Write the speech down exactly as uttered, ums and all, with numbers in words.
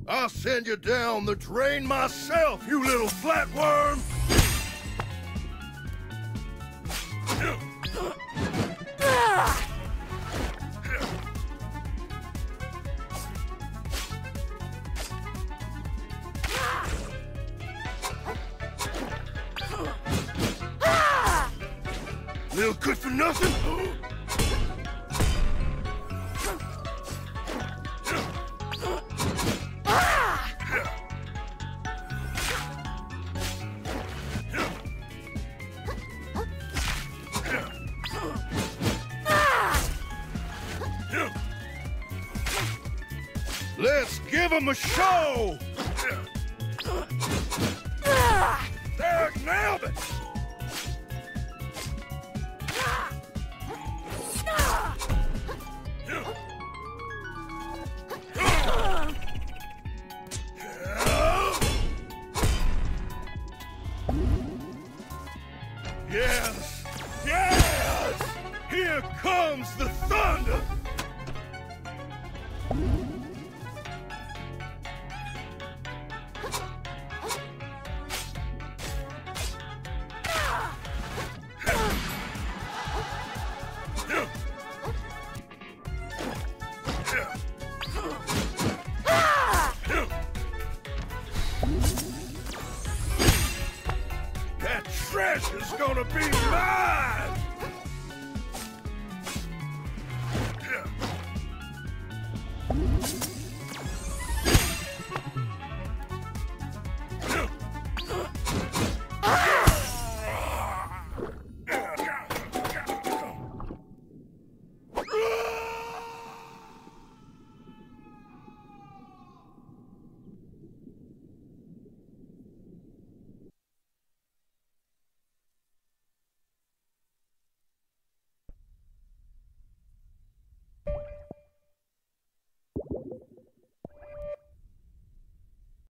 I'll send you down the drain myself, you little flatworm! Little good for nothing? Let's give him a show! There, nailed it! Yes! Yes! Here comes the thunder! That treasure's gonna be mine!